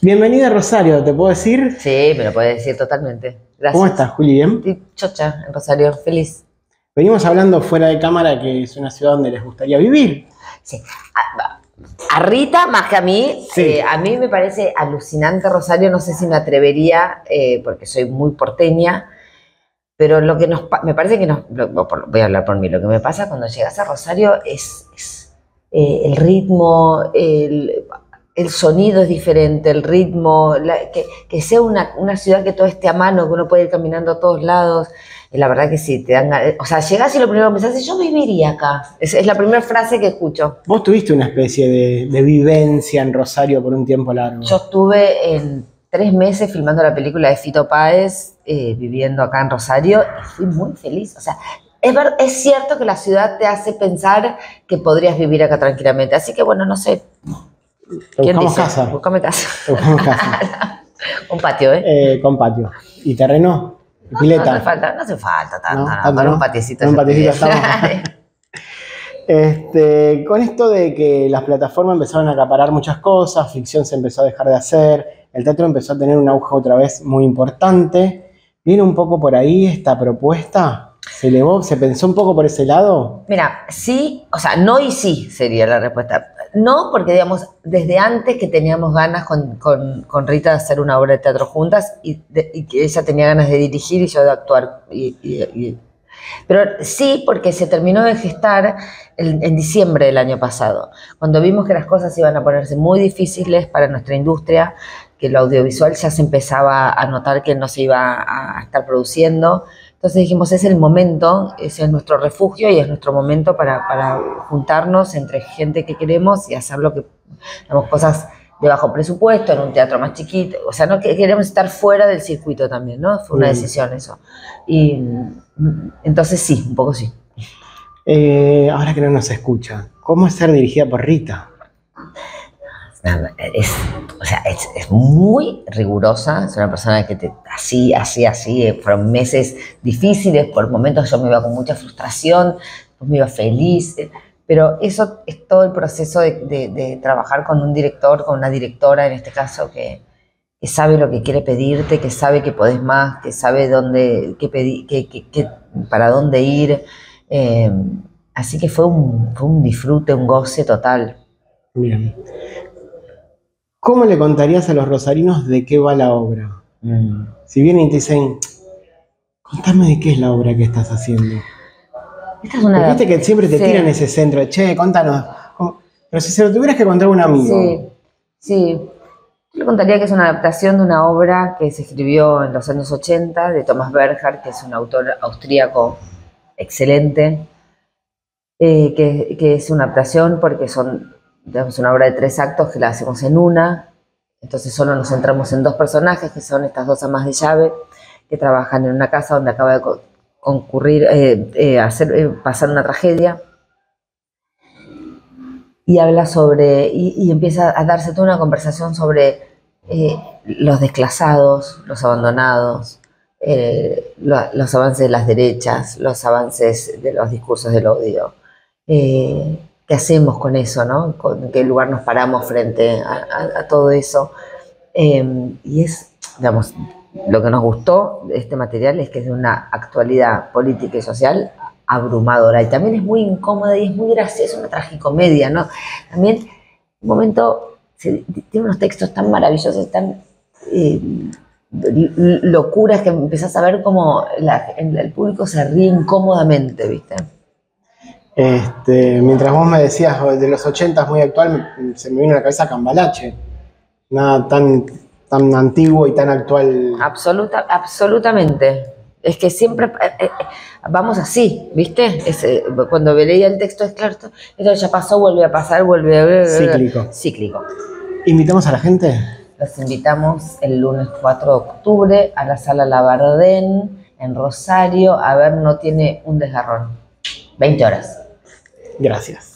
Bienvenida a Rosario, ¿te puedo decir? Sí, me lo puedes decir totalmente. Gracias. ¿Cómo estás, Juli? ¿Bien? Estoy chocha en Rosario, feliz. Venimos hablando fuera de cámara que es una ciudad donde les gustaría vivir. Sí. A Rita, más que a mí, Sí. a mí me parece alucinante Rosario, no sé si me atrevería, porque soy muy porteña, pero lo que me parece que voy a hablar por mí, lo que me pasa cuando llegas a Rosario es el ritmo, el sonido es diferente, el ritmo, que sea una ciudad que todo esté a mano, que uno puede ir caminando a todos lados. La verdad que sí, te dan ganas. O sea, llegás y lo primero que pensás es, yo viviría acá. Es la primera frase que escucho. Vos tuviste una especie de vivencia en Rosario por un tiempo largo. Yo estuve en 3 meses filmando la película de Fito Páez, viviendo acá en Rosario, y fui muy feliz. O sea, es cierto que la ciudad te hace pensar que podrías vivir acá tranquilamente. Así que bueno, no sé. ¿Quién dice? Casa. Búscame casa. Buscamos casa. Un patio, con patio. ¿Y terreno? ¿Pileta? No hace falta tanto, tanto, para ¿no? un patiecito. Un patiecito estamos. Con esto de que las plataformas empezaron a acaparar muchas cosas, ficción se empezó a dejar de hacer, el teatro empezó a tener un auge otra vez muy importante. ¿Viene un poco por ahí esta propuesta? ¿Se elevó? ¿Se pensó un poco por ese lado? Mira, sí, o sea, no y sí sería la respuesta. No, porque digamos, desde antes que teníamos ganas con Rita de hacer una obra de teatro juntas y que ella tenía ganas de dirigir y yo de actuar. Pero sí, porque se terminó de gestar en diciembre del año pasado, cuando vimos que las cosas iban a ponerse muy difíciles para nuestra industria, que lo audiovisual ya se empezaba a notar que no se iba a estar produciendo. Entonces dijimos, es el momento, ese es nuestro refugio y es nuestro momento para juntarnos entre gente que queremos y hacer cosas de bajo presupuesto, en un teatro más chiquito. O sea, no queremos estar fuera del circuito también, ¿no? Fue una decisión eso. Y entonces sí, un poco sí. Ahora que no nos escucha, ¿cómo es ser dirigida por Rita? Es muy rigurosa, es una persona que así, fueron meses difíciles, por momentos yo me iba con mucha frustración, pues me iba feliz, pero eso es todo el proceso de trabajar con un director, con una directora en este caso, que sabe lo que quiere pedirte, que sabe que podés más, que sabe para dónde ir, así que fue un disfrute, un goce total. Bien. ¿Cómo le contarías a los rosarinos de qué va la obra? Si vienen y te dicen, contame de qué es la obra que estás haciendo. Esta es una... Viste que siempre te tiran ese centro, che, contanos. Pero si se lo tuvieras que contar a un amigo. Sí. Yo le contaría que es una adaptación de una obra que se escribió en los años 80 de Thomas Bernhard, que es un autor austríaco excelente, que es una adaptación porque digamos, una obra de 3 actos que la hacemos en una, entonces solo nos centramos en 2 personajes, que son estas 2 amas de llave, que trabajan en una casa donde acaba de pasar una tragedia, y habla y empieza a darse toda una conversación sobre los desclasados, los abandonados, los avances de las derechas, los avances de los discursos del odio. ¿Qué hacemos con eso, no? ¿Con qué lugar nos paramos frente a todo eso? Y digamos, lo que nos gustó de este material es que es de una actualidad política y social abrumadora, y también es muy incómoda y es muy graciosa, una tragicomedia, ¿no? También, un momento, tiene unos textos tan maravillosos, tan locuras, que empezás a ver cómo el público se ríe incómodamente, ¿viste? Mientras vos me decías de los 80 muy actual, se me vino a la cabeza Cambalache. Nada tan antiguo y tan actual. Absolutamente. Es que siempre vamos así, ¿viste? Cuando leía el texto es claro, esto ya pasó, vuelve a pasar, Cíclico. ¿Invitamos a la gente? Los invitamos el lunes 4 de octubre a la Sala Labardén en Rosario. A ver, no tiene un desgarrón. 20 horas. Gracias.